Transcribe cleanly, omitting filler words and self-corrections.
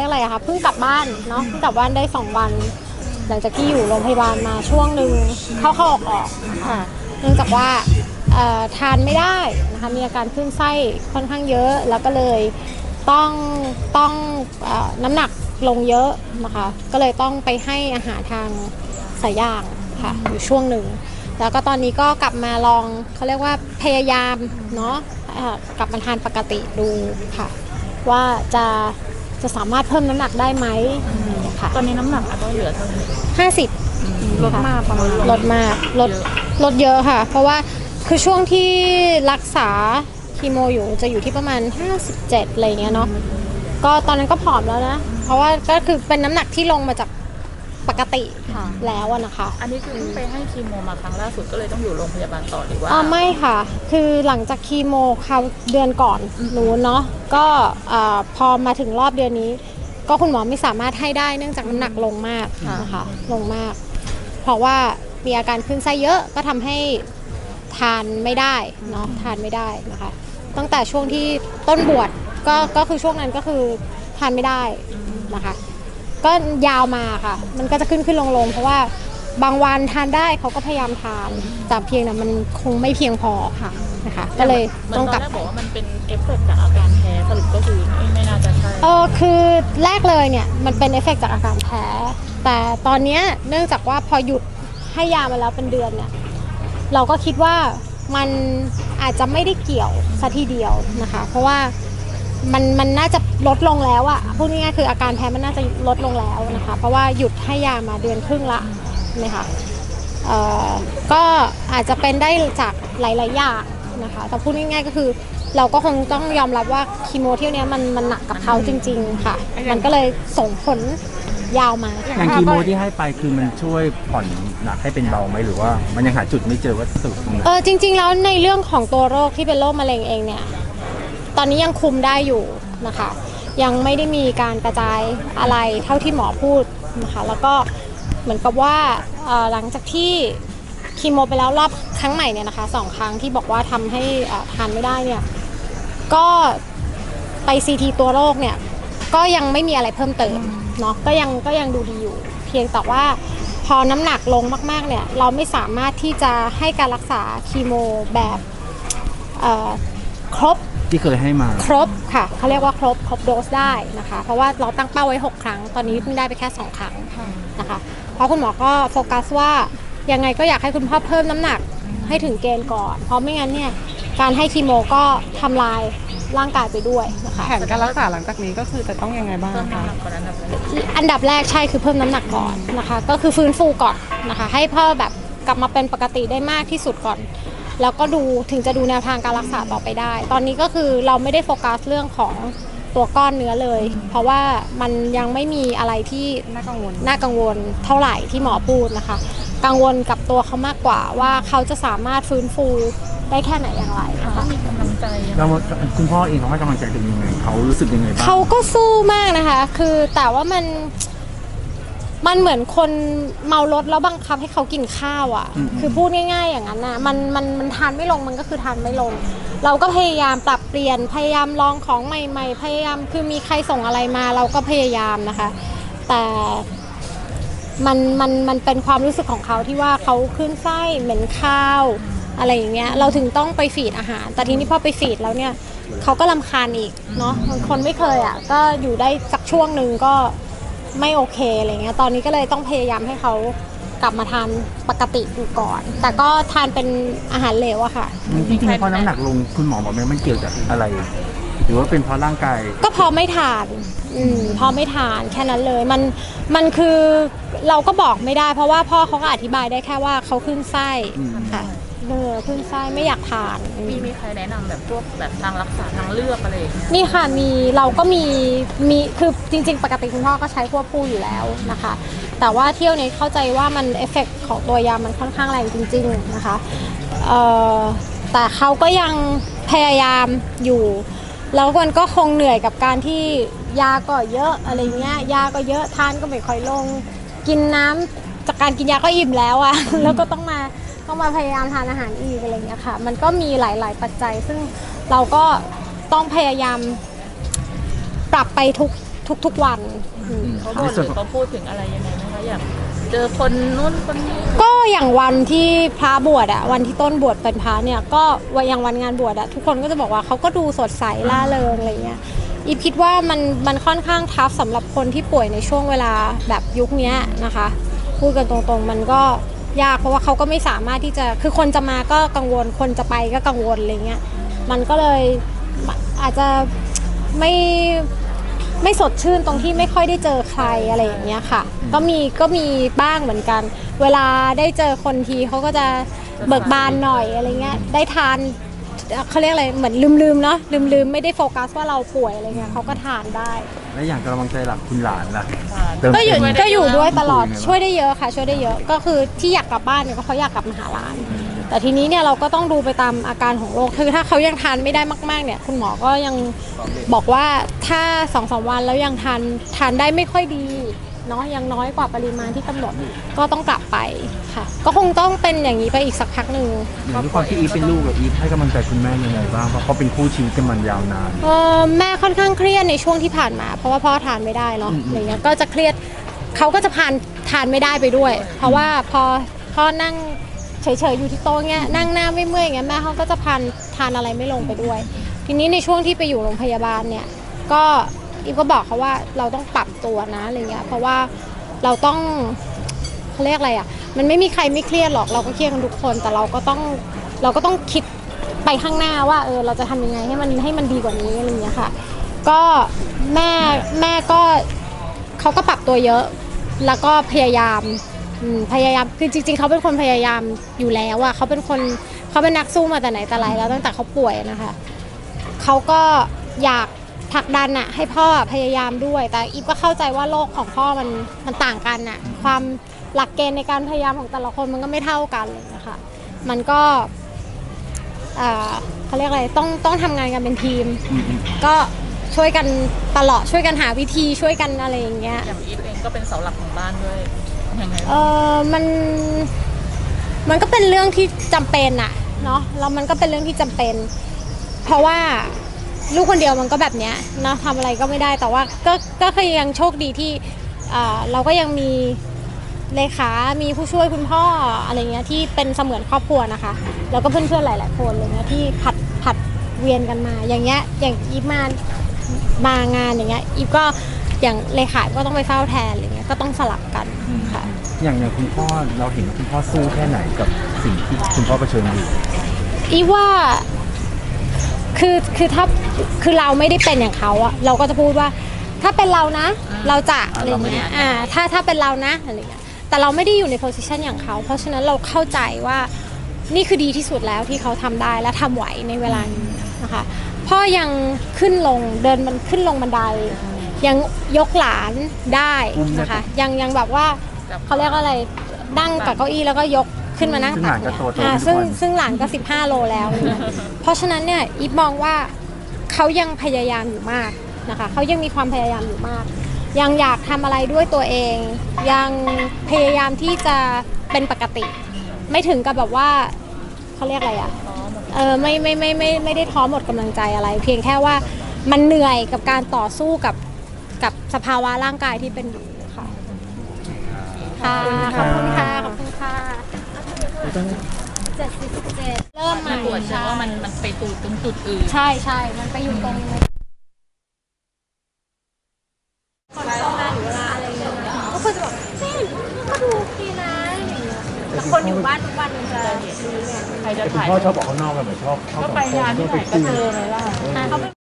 รียกอะไรอะคะเพิ่งกลับบ้านเนาะเพิ่งกลับบ้านได้2 วันหลังจากที่อยู่โรงพยาบาลมาช่วงหนึ่งเข้าออกค่ะเนื่องจากว่าทานไม่ได้นะคะมีอาการขึ้นไส้ค่อนข้างเยอะแล้วก็เลยต้องน้ำหนักลงเยอะนะคะก็เลยต้องไปให้อาหารทางสายยางค่ะอยู่ช่วงหนึ่งแล้วก็ตอนนี้ก็กลับมาลองเขาเรียกว่าพยายามเนาะกลับมาทานปกติดูค่ะว่าจะสามารถเพิ่มน้ำหนักได้ไหมค่ะตอนนี้น้ำหนักก็เหลือเท่าไหร่ 50 ลดมากประมาณลดมากลดเยอะค่ะเพราะว่าคือช่วงที่รักษาคีโมอยู่จะอยู่ที่ประมาณ57อะไรเงี้ยเนาะก็ตอนนั้นก็ผอมแล้วนะเพราะว่าก็คือเป็นน้ำหนักที่ลงมาจากปกติแล้วนะคะอันนี้คือเพิ่งไปให้คีโมมาครั้งล่าสุดก็เลยต้องอยู่โรงพยาบาลต่อหรือว่าไม่ค่ะคือหลังจากคีโมคราวเดือนก่อนหนูเนาะก็พอมาถึงรอบเดือนนี้ก็คุณหมอไม่สามารถให้ได้เนื่องจากน้ำหนักลงมากนะคะลงมากเพราะว่ามีอาการขึ้นไส้เยอะก็ทำให้ทานไม่ได้เนาะทานไม่ได้นะคะตั้งแต่ช่วงที่ต้นบวชก็คือช่วงนั้นก็คือทานไม่ได้นะคะก็ยาวมาค่ะมันก็จะขึ้นลงเพราะว่าบางวันทานได้เขาก็พยายามทานแต่เพียงแต่มันคงไม่เพียงพอค่ะนะคะก็เลยต้องกลับบอกว่ามันเป็นเอฟเฟกต์จากอาการแพ้สรุปก็คือไม่น่าจะใช่คือแรกเลยเนี่ยมันเป็นเอฟเฟกต์จากอาการแพ้แต่ตอนนี้เนื่องจากว่าพอหยุดให้ยามาแล้วเป็นเดือนเนี่ยเราก็คิดว่ามันอาจจะไม่ได้เกี่ยวซะทีเดียวนะคะเพราะว่ามันน่าจะลดลงแล้วอะพูดง่ายๆคืออาการแพ้มันน่าจะลดลงแล้วนะคะเพราะว่าหยุดให้ยามาเดือนครึ่งละนะคะก็อาจจะเป็นได้จากหลายๆอย่างนะคะแต่พูดง่ายๆก็คือเราก็คงต้องยอมรับว่าคีโมเที่ยวนี้มันหนักกับเขาจริงๆค่ะมันก็เลยส่งผลยาวมาอย่างคีโมที่ให้ไปคือมันช่วยผ่อนหนักให้เป็นเบาไหมหรือว่ามันยังหาจุดไม่เจอว่าสุดตรงไหนจริงๆแล้วในเรื่องของตัวโรคที่เป็นโรคมะเร็งเองเนี่ยตอนนี้ยังคุมได้อยู่นะคะยังไม่ได้มีการกระจายอะไรเท่าที่หมอพูดนะคะแล้วก็เหมือนกับว่าหลังจากที่คีโมไปแล้วรอบครั้งใหม่เนี่ยนะคะ2 ครั้งที่บอกว่าทำให้ทานไม่ได้เนี่ยก็ไป CT ตัวโรคเนี่ยก็ยังไม่มีอะไรเพิ่มเติมเนาะก็ยังดูดีอยู่เพียงแต่ว่าพอน้ำหนักลงมากๆเนี่ยเราไม่สามารถที่จะให้การรักษาคีโมแบบครบที่เคยให้มาครบค่ะเขาเรียกว่าครบโดสได้นะคะเพราะว่าเราตั้งเป้าไว้6 ครั้งตอนนี้เพิ่งได้ไปแค่2 ครั้งนะคะเพราะคุณหมอก็โฟกัสว่ายังไงก็อยากให้คุณพ่อเพิ่มน้ำหนักให้ถึงเกณฑ์ก่อนเพราะไม่งั้นเนี่ยการให้คีโมก็ทำลายร่างกายไปด้วยนะคะแผนการรักษาหลังจากนี้ก็คือจะต้องยังไงบ้างคะอันดับแรกใช่คือเพิ่มน้ำหนักก่อนนะคะก็คือฟื้นฟูก่อนนะคะให้พ่อแบบกลับมาเป็นปกติได้มากที่สุดก่อนแล้วก็ดูถึงจะดูแนวทางการรักษาต่อไปได้ตอนนี้ก็คือเราไม่ได้โฟกัสเรื่องของตัวก้อนเนื้อเลยเพราะว่ามันยังไม่มีอะไรที่น่ากังวลเท่าไหร่ที่หมอพูดนะคะกังวลกับตัวเขามากกว่าว่าเขาจะสามารถฟื้นฟูได้แค่ไหนอย่างไรนะคะมีกำลังใจแล้วคุณพ่อเองเขาให้กำลังใจถึงยังไงเขารู้สึกยังไงบ้างเขาก็สู้มากนะคะคือแต่ว่ามันเหมือนคนเมารถแล้วบังคับให้เขากินข้าวอ่ะคือพูดง่ายๆอย่างนั้นนะมันทานไม่ลงมันก็คือทานไม่ลงเราก็พยายามปรับเปลี่ยนพยายามลองของใหม่ๆพยายามคือมีใครส่งอะไรมาเราก็พยายามนะคะแต่มันเป็นความรู้สึกของเขาที่ว่าเขาขึ้นไส้เหม็นข้าวอะไรอย่างเงี้ยเราถึงต้องไปฟีดอาหารแต่ทีนี้พอไปฟีดแล้วเนี่ยเขาก็รำคาญอีกเนาะคนไม่เคยอ่ะก็อยู่ได้สักช่วงหนึ่งก็ไม่โอเคอะไรเงี้ยตอนนี้ก็เลยต้องพยายามให้เขากลับมาทานปกติดูก่อนแต่ก็ทานเป็นอาหารเหลวอะค่ะจริงๆพอน้ำหนักลงคุณหมอบอกไหมมันเกี่ยวกับอะไรหรือว่าเป็นเพราะร่างกายก็พอไม่ทานพอไม่ทานแค่นั้นเลยมันคือเราก็บอกไม่ได้เพราะว่าพ่อเขาก็อธิบายได้แค่ว่าเขาขึ้นไส้ค่ะขึ้นไส้ไม่อยากทานมีใครแนะนำแบบพวกแบบทางรักษาทางเลือกอะไรอย่างเงี้ยนี่ค่ะเราก็มีคือจริงๆปกติคุณพ่อก็ใช้ควบคู่อยู่แล้วนะคะแต่ว่าเที่ยวนี้เข้าใจว่ามันเอฟเฟกต์ของตัวยามันค่อนข้างแรงจริงๆนะคะแต่เขาก็ยังพยายามอยู่แล้วมันก็คงเหนื่อยกับการที่ยาก็เยอะอะไรเงี้ยยาก็เยอะทานก็ไม่ค่อยลงกินน้ำจากการกินยาก็อิ่มแล้วอะแล้วก็ต้องมาพยายามทานอาหารอีกอะไรเงี้ยค่ะมันก็มีหลายๆปัจจัยซึ่งเราก็ต้องพยายามปรับไปทุทุกๆวันเขาบอกหรือเขาพูดถึงอะไรยังไงไหมคะอยากเจอคนนู้นคนนี้ก็อย่างวันที่พระบวชอะวันที่ต้นบวชเป็นพระเนี่ยก็อย่างวันงานบวชอะทุกคนก็จะบอกว่าเขาก็ดูสดใสล่าเริงอะไรเงี้ยอีฟคิดว่ามันค่อนข้างทัฟสำหรับคนที่ป่วยในช่วงเวลาแบบยุคนี้นะคะพูดกันตรงๆมันก็ยากเพราะว่าเขาก็ไม่สามารถที่จะคือคนจะมาก็กังวลคนจะไปก็กังวลอะไรเงี้ยมันก็เลยอาจจะไม่สดชื่นตรงที่ไม่ค่อยได้เจอใครอะไรอย่างเงี้ยค่ะก็มีบ้างเหมือนกันเวลาได้เจอคนทีเขาก็จะเบิกบานหน่อยอะไรเงี้ยได้ทานเขาเรียกอะไรเหมือนลืมเนาะลืมไม่ได้โฟกัสว่าเราป่วยอะไรเงี้ยเขาก็ทานได้และอย่างกำลังใจหลักคุณหลานล่ะก็อยู่เติมเต็มก็อยู่ด้วยตลอดยังไงบ้างช่วยได้เยอะค่ะช่วยได้เยอะก็คือที่อยากกลับบ้านเนี่ยก็เขาอยากกลับมาหาหลานแต่ทีนี้เนี่ยเราก็ต้องดูไปตามอาการของโรคคือถ้าเขายังทานไม่ได้มากๆเนี่ยคุณหมอก็ยังบอกว่าถ้า 2-3 วันแล้วยังทานได้ไม่ค่อยดีเนาะยังน้อยกว่าปริมาณที่กำหนดก็ต้องกลับไปค่ะก็คงต้องเป็นอย่างนี้ไปอีกสักพักหนึ่งอย่างที่ความที่อีฟเป็นลูกกับอีฟให้กำลังใจคุณแม่ยังไงบ้างเพราะเขาเป็นคู่ชีวิตกันมันยาวนานแม่ค่อนข้างเครียดในช่วงที่ผ่านมาเพราะว่าพ่อทานไม่ได้เนาะอะไรเงี้ยก็จะเครียดเขาก็จะทานไม่ได้ไปด้วย เพราะว่าพอพ่อนั่งเฉยๆอยู่ที่โต๊ะเงี้ยนั่งหน้าไม่เมื่อยอย่างเงี้ยแม่เขาก็จะทานอะไรไม่ลงไปด้วย ทีนี้ในช่วงที่ไปอยู่โรงพยาบาลเนี่ยก็อีฟก็บอกเขาว่าเราต้องปรับตัวนะอะไรเงี้ยเพราะว่าเราต้องเขาเรียกอะไรอ่ะมันไม่มีใครไม่เครียดหรอกเราก็เครียดกันทุกคนแต่เราก็ต้องคิดไปข้างหน้าว่าเราจะทำยังไงให้มันดีกว่านี้อะไรเงี้ยค่ะก็แม่ก็เขาก็ปรับตัวเยอะแล้วก็พยายามคือจริงๆเขาเป็นคนพยายามอยู่แล้วอะเขาเป็นนักสู้มาแต่ไหนแต่ไรแล้วตั้งแต่เขาป่วยนะคะเขาก็อยากผลักดันอะให้พ่อพยายามด้วยแต่อีฟก็เข้าใจว่าโลกของพ่อมันต่างกันอะความหลักเกณฑ์ในการพยายามของแต่ละคนมันก็ไม่เท่ากันเลยนะคะมันก็เขาเรียกอะไรต้องทำงานกันเป็นทีมก็ช่วยกันตลอดช่วยกันหาวิธีช่วยกันอะไรอย่างเงี้ยอย่างอีฟเองก็เป็นเสาหลักของบ้านด้วยยังไงมันก็เป็นเรื่องที่จำเป็นอะเนาะแล้วมันก็เป็นเรื่องที่จำเป็นเพราะว่าลูกคนเดียวมันก็แบบเนี้ยเนาะทำอะไรก็ไม่ได้แต่ว่าก็คือยังโชคดีที่เราก็ยังมีเลขามีผู้ช่วยคุณพ่ออะไรเงี้ยที่เป็นเสมือนครอบครัวนะคะแล้วก็เพื่อนๆหลายๆคนอะไรเงี้ยที่ผัดเวียนกันมาอย่างเงี้ยอย่างอีฟมางานอย่างเงี้ยอีฟก็อย่างเลขาก็ต้องไปเฝ้าแทนอะไรเงี้ยก็ต้องสลับกันค่ะอย่างคุณพ่อเราเห็นว่าคุณพ่อสู้แค่ไหนกับสิ่งที่คุณพ่อเผชิญอยู่อีฟว่าคือถ้าคือเราไม่ได้เป็นอย่างเขาอะเราก็จะพูดว่าถ้าเป็นเรานะเราจะอะไรเงี้ยถ้าเป็นเรานะอะไรเงี้ยแต่เราไม่ได้อยู่ในโพสิชันอย่างเขาเพราะฉะนั้นเราเข้าใจว่านี่คือดีที่สุดแล้วที่เขาทำได้และทำไหวในเวลานี้นะคะพ่อยังขึ้นลงมันขึ้นลงบันไดยังยกหลานได้นะคะยังแบบว่าเขาเรียกว่าอะไรนั่งกับเก้าอี้แล้วก็ยกขึ้นมานั่งตักเนี่ยซึ่งหลานก็15 โลแล้วเพราะฉะนั้นเนี่ยอีฟมองว่าเขายังพยายามอยู่มากนะคะเขายังมีความพยายามอยู่มากยังอยากทำอะไรด้วยตัวเองยังพยายามที่จะเป็นปกติไม่ถึงกับแบบว่าเขาเรียกอะไรอะไม่ได้ท้อหมดกำลังใจอะไรเพียงแค่ว่ามันเหนื่อยกับการต่อสู้กับสภาวะร่างกายที่เป็นอยู่ค่ะขอบคุณค่ะ77เริ่มใหม่ตรวจเชื้อว่ามันไปตรงจุดอื่นใช่มันไปอยู่ตรงคนทำงานอยู่เวลาอะไรเงี้ยก็คือจะบอกก็ดูดีนะแต่คนอยู่บ้านทุกวันมันจะดีไงใครจะถ่ายพ่อชอบออกข้างนอกกันเหมือนชอบก็ไปงานที่ไหนก็เจอไหมล่ะ